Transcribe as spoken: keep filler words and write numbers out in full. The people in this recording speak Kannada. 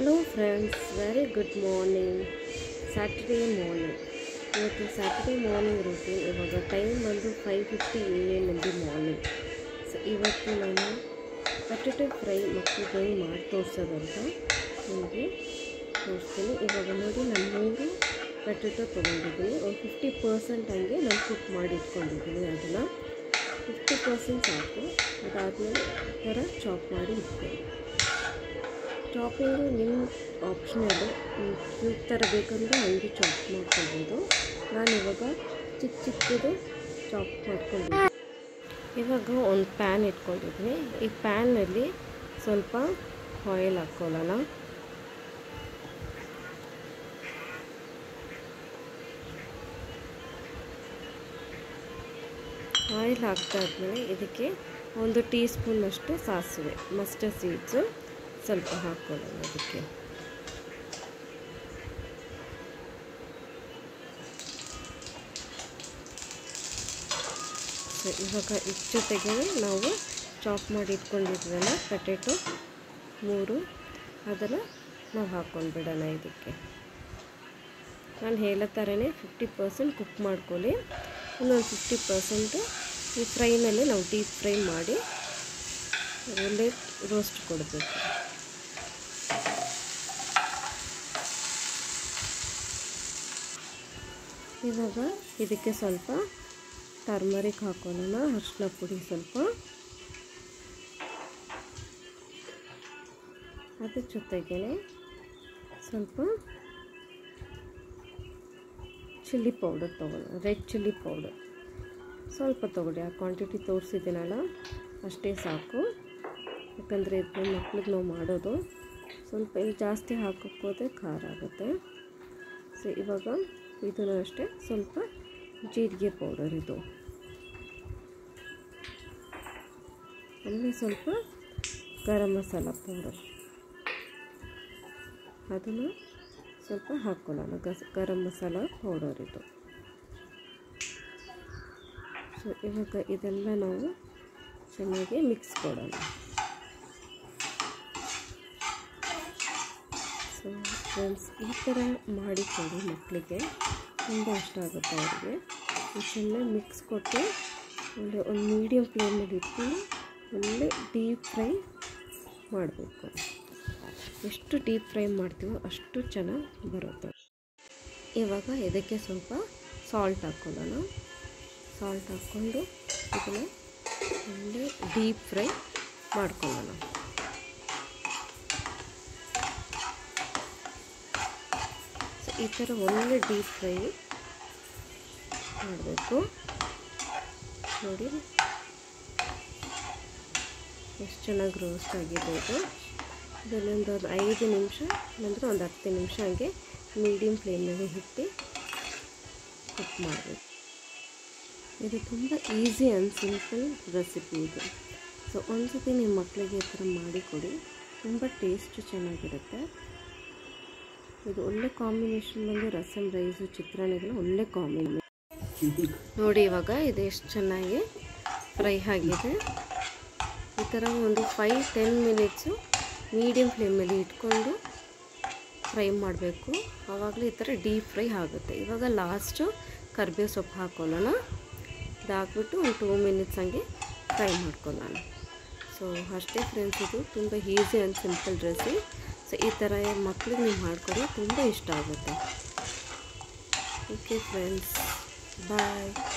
Hello friends, very good morning. Saturday morning. ಇವತ್ತು ಸ್ಯಾಟರ್ಡೇ ಮಾರ್ನಿಂಗ್ ರೂಟೀನ್. ಇವಾಗ ಟೈಮ್ ಬಂದು five fifty a m in the morning. So ಇವತ್ತು ನಾನು ಪೊಟೆಟೊ ಫ್ರೈ ಮಕ್ಕಳಿಗೆ ಮಾಡಿ ತೋರಿಸೋದಂತ ನಿಮಗೆ ತೋರಿಸ್ತೀನಿ. ಇವಾಗ ನೋಡಿ, ನಾನು ಮೂರು ಪೊಟೆಟೊ ತೊಗೊಂಡಿದ್ದೀನಿ. ಒಂದು ಫಿಫ್ಟಿ ಪರ್ಸೆಂಟ್ ಹಂಗೆ ನಾನು ಕುಕ್ ಮಾಡಿ ಇಟ್ಕೊಂಡಿದ್ದೀನಿ. ಅದನ್ನು ಫಿಫ್ಟಿ ಪರ್ಸೆಂಟ್ ಸಾಕು. ಅದಾದಮೇಲೆ ಈ ಥರ ಚಾಪ್ ಮಾಡಿ ಇಟ್ಕೊಳ್ಳಿ. ಚಾಪಿಂಗು ನಿಮ್ಮ ಆಪ್ಷನಲ್ಲು. ಕ್ಯೂಬ್ ಥರ ಬೇಕಂದರೆ ಹಂಗೆ ಚಾಪ್ ಮಾಡ್ಕೊಳ್ಬೋದು. ನಾನಿವಾಗ ಚಿಕ್ಕ ಚಿಕ್ಕದು ಚಾಪ್ ಮಾಡ್ಕೊಂಡಿದ್ದೀನಿ. ಇವಾಗ ಒಂದು ಪ್ಯಾನ್ ಇಟ್ಕೊಂಡಿದ್ದೀನಿ. ಈ ಪ್ಯಾನಲ್ಲಿ ಸ್ವಲ್ಪ ಆಯಿಲ್ ಹಾಕ್ಕೊಳ್ಳೋಣ. ಆಯಿಲ್ ಹಾಕ್ತಾದ್ಮೇಲೆ ಇದಕ್ಕೆ ಒಂದು ಟೀ ಸ್ಪೂನಷ್ಟು ಸಾಸಿವೆ, ಮಸ್ಟರ್ಡ್ ಸೀಡ್ಸು ಸ್ವಲ್ಪ ಹಾಕ್ಕೊಳ್ಳೋಣ. ಅದಕ್ಕೆ ಸೊ ಇವಾಗ ಇದ್ರ ಜೊತೆಗೆ ನಾವು ಚಾಪ್ ಮಾಡಿ ಇಟ್ಕೊಂಡಿದ್ವಲ್ಲ ಪೊಟೆಟೊ ಮೂರು, ಅದನ್ನು ನಾವು ಹಾಕ್ಕೊಂಡು ಬಿಡೋಣ. ಇದಕ್ಕೆ ನಾನು ಹೇಳೋ ಥರನೇ ಫಿಫ್ಟಿ ಪರ್ಸೆಂಟ್ ಕುಕ್ ಮಾಡ್ಕೊಳ್ಳಿ. ಇನ್ನೊಂದು ಫಿಫ್ಟಿ ಪರ್ಸೆಂಟು ಈ ಫ್ರೈನಲ್ಲಿ ನಾವು ಡೀಪ್ ಫ್ರೈ ಮಾಡಿ ಒಳ್ಳೆ ರೋಸ್ಟ್ ಕೊಡಬೇಕು. ಇವಾಗ ಇದಕ್ಕೆ ಸ್ವಲ್ಪ ಟರ್ಮರಿಕ್ ಹಾಕೊಳ್ಳೋಣ, ಅರಿಶಿನ ಪುಡಿ ಸ್ವಲ್ಪ, ಅದ್ರ ಜೊತೆಗೆ ಸ್ವಲ್ಪ ಚಿಲ್ಲಿ ಪೌಡರ್ ತೊಗೊಳ್ಳೋಣ. ರೆಡ್ ಚಿಲ್ಲಿ ಪೌಡರ್ ಸ್ವಲ್ಪ ತೊಗೊಳ್ಳಿ. ಆ ಕ್ವಾಂಟಿಟಿ ತೋರಿಸಿದ್ದೀನಲ್ಲ ಅಷ್ಟೇ ಸಾಕು. ಯಾಕಂದರೆ ಇದು ಮಕ್ಳಿಗೆ ನಾವು ಮಾಡೋದು. ಸ್ವಲ್ಪ ಇಲ್ಲಿ ಜಾಸ್ತಿ ಹಾಕೋಕ್ಕೆ ಹೋದರೆ ಖಾರ ಆಗುತ್ತೆ. ಸೊ ಇವಾಗ ಇದನ್ನು ಅಷ್ಟೇ ಸ್ವಲ್ಪ ಜೀರಿಗೆ ಪೌಡರ್, ಇದು ಆಮೇಲೆ ಸ್ವಲ್ಪ ಗರಂ ಮಸಾಲ ಪೌಡರ್, ಅದನ್ನು ಸ್ವಲ್ಪ ಹಾಕ್ಕೊಳ್ಳೋಣ. ಗಸ್ ಗರಂ ಮಸಾಲ ಪೌಡರ್ ಇದು. ಸೊ ಇವಾಗ ಇದೆಲ್ಲ ನಾವು ಚೆನ್ನಾಗಿ ಮಿಕ್ಸ್ ಕೊಡೋಣ. ಸೊ ಫ್ರೆಂಡ್ಸ್, ಈ ಥರ ಮಾಡಿಕೊಡಿ, ಮಕ್ಕಳಿಗೆ ತುಂಬ ಇಷ್ಟ ಆಗುತ್ತೆ ಅವ್ರಿಗೆ. ಚೆನ್ನಾಗಿ ಮಿಕ್ಸ್ ಕೊಟ್ಟು ಒಳ್ಳೆ ಒಂದು ಮೀಡಿಯಮ್ ಫ್ಲೇಮಲ್ಲಿ ಇಟ್ಕೊಂಡು ಒಳ್ಳೆ ಡೀಪ್ ಫ್ರೈ ಮಾಡಬೇಕು. ಎಷ್ಟು ಡೀಪ್ ಫ್ರೈ ಮಾಡ್ತೀವೋ ಅಷ್ಟು ಚೆನ್ನಾಗಿ ಬರುತ್ತೆ. ಇವಾಗ ಇದಕ್ಕೆ ಸ್ವಲ್ಪ ಸಾಲ್ಟ್ ಹಾಕ್ಕೊಳ್ಳೋಣ. ಸಾಲ್ಟ್ ಹಾಕ್ಕೊಂಡು ಇದನ್ನು ಒಳ್ಳೆ ಡೀಪ್ ಫ್ರೈ ಮಾಡ್ಕೊಳ್ಳೋಣ. ಸೊ ಈ ಥರ ಒಳ್ಳೆ ಡೀಪ್ ಫ್ರೈ ಮಾಡಬೇಕು. ನೋಡಿ ಎಷ್ಟು ಚೆನ್ನಾಗಿ ರೋಸ್ಟ್ ಆಗಿದೆ ಇದು. ಇದನ್ನೊಂದು ಒಂದು ಐದು ನಿಮಿಷ ನಂತರ ಒಂದು ಹತ್ತು ನಿಮಿಷ ಹಾಗೆ ಮೀಡಿಯಮ್ ಫ್ಲೇಮ್ನಲ್ಲಿ ಇಟ್ಟು ಕುಕ್ ಮಾಡಬೇಕು. ಇದು ತುಂಬ ಈಸಿ ಆ್ಯಂಡ್ ಸಿಂಪಲ್ ರೆಸಿಪಿ ಇದು. ಸೊ ಒಂದು ಸತಿ ನಿಮ್ಮ ಮಕ್ಕಳಿಗೆ ಈ ಥರ ಮಾಡಿಕೊಡಿ, ತುಂಬ ಟೇಸ್ಟು ಚೆನ್ನಾಗಿರುತ್ತೆ. ಇದು ಒಳ್ಳೆ ಕಾಂಬಿನೇಷನ್ ಬಂದು ರಸಮ್ ರೈಸು ಚಿತ್ರಾನ್ನಗೆಲ್ಲ ಒಳ್ಳೆ ಕಾಂಬಿನೇಷನ್. ನೋಡಿ ಇವಾಗ ಇದು ಎಷ್ಟು ಚೆನ್ನಾಗಿ ಫ್ರೈ ಆಗಿದೆ. ಈ ಥರ ಒಂದು ಫೈವ್ ಟೆನ್ ಮಿನಿಟ್ಸು ಮೀಡಿಯಮ್ ಫ್ಲೇಮಲ್ಲಿ ಇಟ್ಕೊಂಡು ಫ್ರೈ ಮಾಡಬೇಕು. ಆವಾಗಲೇ ಈ ಥರ ಡೀಪ್ ಫ್ರೈ ಆಗುತ್ತೆ. ಇವಾಗ ಲಾಸ್ಟು ಕರಿಬೇವು ಸೊಪ್ಪು ಹಾಕ್ಕೊಳ್ಳೋಣ. ಇದಾಕ್ಬಿಟ್ಟು ಒಂದು ಟೂ ಮಿನಿಟ್ಸ್ ಹಂಗೆ ಫ್ರೈ ಮಾಡ್ಕೊಳ್ಳೋಣ. ಸೊ ಅಷ್ಟೇ ಫ್ರೆಂಡ್ಸ್, ಇದು ತುಂಬ easy and simple recipe. So ಈ ಥರ ಮಕ್ಕಳಿಗೆ ನೀವು ಮಾಡಿಕೊಡಿ, ತುಂಬ ಇಷ್ಟ ಆಗುತ್ತೆ. ಓಕೆ ಫ್ರೆಂಡ್ಸ್, ಬಾಯ್.